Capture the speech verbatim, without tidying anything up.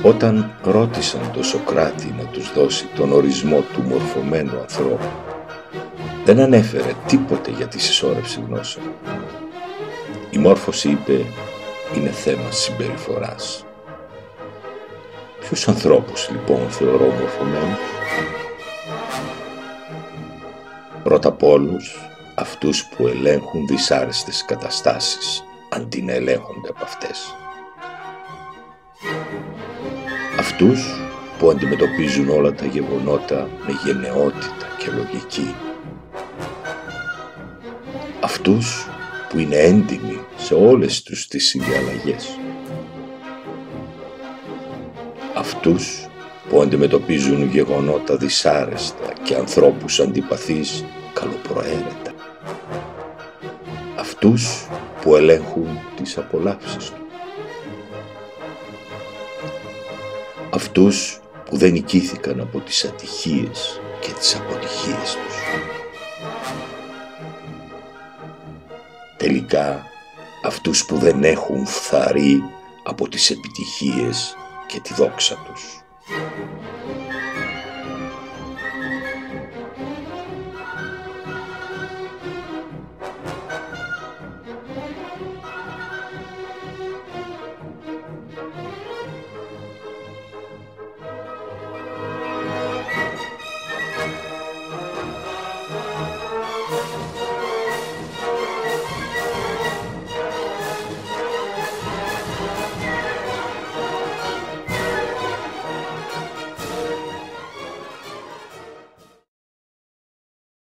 Όταν ρώτησαν τον Σωκράτη να τους δώσει τον ορισμό του μορφωμένου ανθρώπου, δεν ανέφερε τίποτε για τη συσσόρευση γνώσεων. Η μόρφωση, είπε, είναι θέμα συμπεριφοράς. Ποιους ανθρώπους λοιπόν θεωρώ μορφωμένους? Πρώτα απ' όλους αυτούς που ελέγχουν δυσάρεστες καταστάσεις αντί να ελέγχονται από αυτές. Αυτούς που αντιμετωπίζουν όλα τα γεγονότα με γενναιότητα και λογική. Αυτούς που είναι έντιμοι σε όλες τους τις συνδιαλλαγές. Αυτούς που αντιμετωπίζουν γεγονότα δυσάρεστα και ανθρώπους αντιπαθείς καλοπροαίρετα. Αυτούς που ελέγχουν τις απολαύσεις του. Αυτούς που δεν νικήθηκαν από τις ατυχίες και τις αποτυχίες τους. Τελικά, αυτούς που δεν έχουν φθαρεί από τις επιτυχίες και τη δόξα τους.